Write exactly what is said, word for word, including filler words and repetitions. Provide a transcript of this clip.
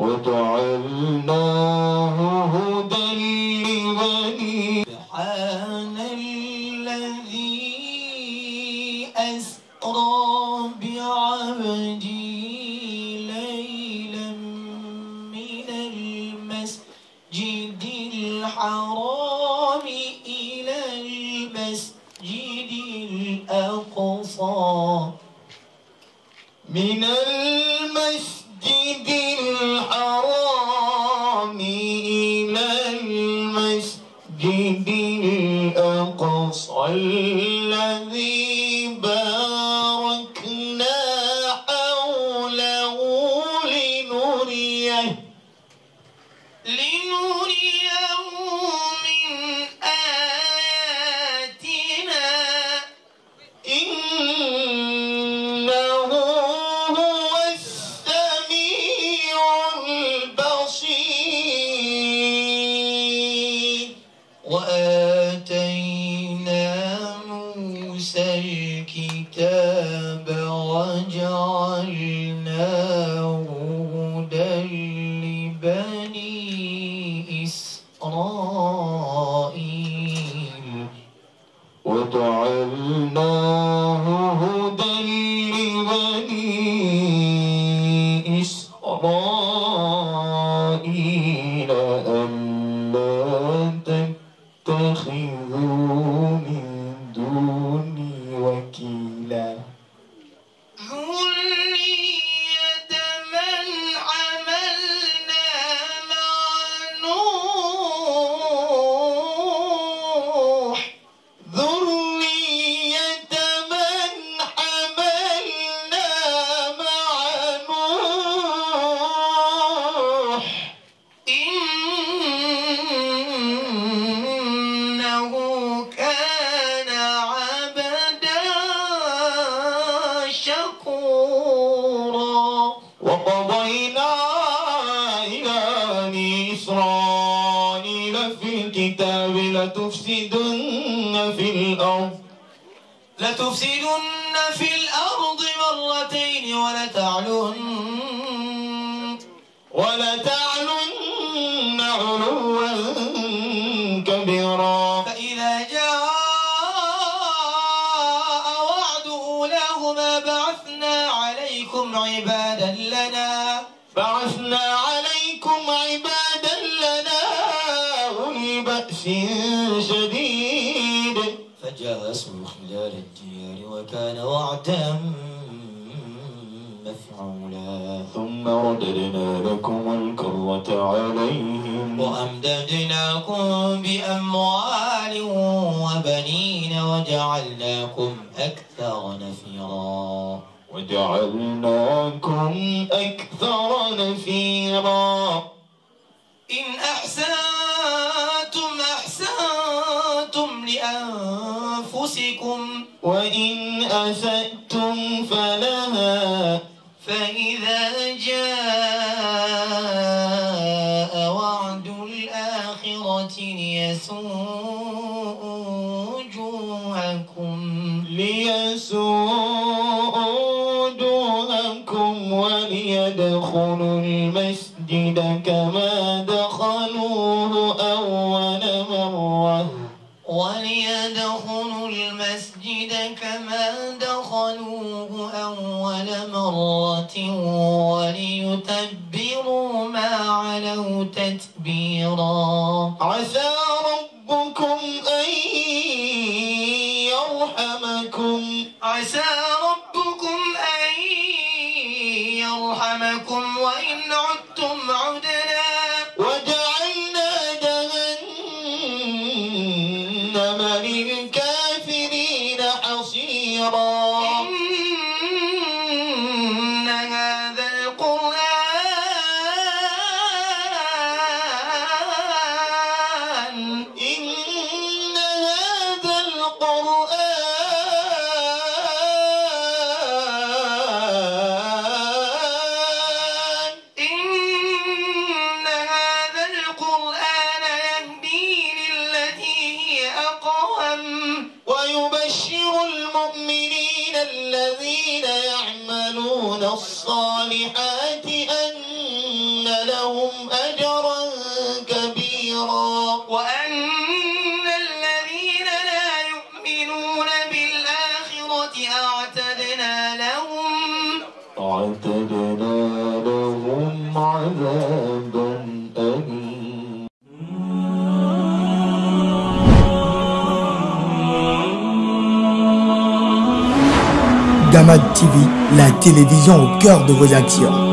وجعلناه هدى لبني. سبحان الذي أسرى بعبده ليلا من المسجد الحرام إلى المسجد الأقصى من المسجد الحرام إلى المسجد الأقصى الذي باركنا حوله لنريه لنريه من آياتنا إنه هو السميع البصير. وآتينا موسى الكتاب وجعلناه هدى لبني إسرائيل وجعلناه هدى لبني إسرائيل ألا تتخذوا من دوني وكيلا. ذرية من حملنا مع نوح ذرية من حملنا مع نوح إنه كان عبدا شكورا. وقضينا إلى بني إسرائيل في الكتاب لتفسدن في الأرض لتفسدن في الأرض مرتين ولتعلن ولتعلن علوا كبيرا. فإذا جاء وعد أولاهما بعثنا عليكم عبادا لنا بعثنا عليكم عبادا لنا أولي بأس شديد فجاسوا خلال الديار وكان وعدا مفعولا. ثم رددنا لكم الكرة عليهم وأمددناكم بأموال وبنين وجعلناكم أكثر نفيرا وجعلناكم أكثر نفيرا. إن أحسنتم أحسنتم لأنفسكم وإن أسأتم فلها فإذا جاء وعد الآخرة ليسوءوا وجوهكم ليسوءوا وجوهكم وليدخلوا المسجد كما دخلوه أول مرة وليدخلوا المسجد كما دخلوه أول مرة وليتبروا ما علوا تتبيرا. عسى ربكم أن يرحمكم عسى ربكم أن يرحمكم وإن عدتم عدنا وجعلنا جهنم للكافرين حصيرا. إن هذا القرآن إن هذا القرآن إن عذابا أليما. Gamad T V, la télévision au cœur de vos actions.